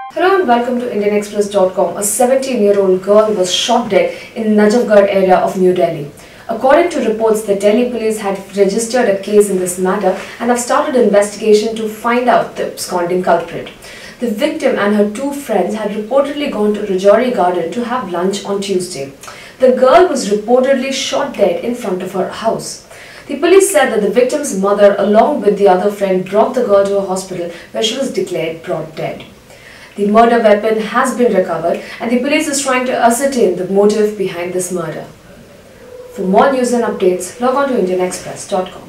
Hello and welcome to IndianExpress.com. A 17-year-old girl was shot dead in Najafgarh area of New Delhi. According to reports, the Delhi police had registered a case in this matter and have started an investigation to find out the absconding culprit. The victim and her two friends had reportedly gone to Rajouri Garden to have lunch on Tuesday. The girl was reportedly shot dead in front of her house. The police said that the victim's mother, along with the other friend, brought the girl to a hospital where she was declared brought dead. The murder weapon has been recovered and the police is trying to ascertain the motive behind this murder. For more news and updates, log on to IndianExpress.com.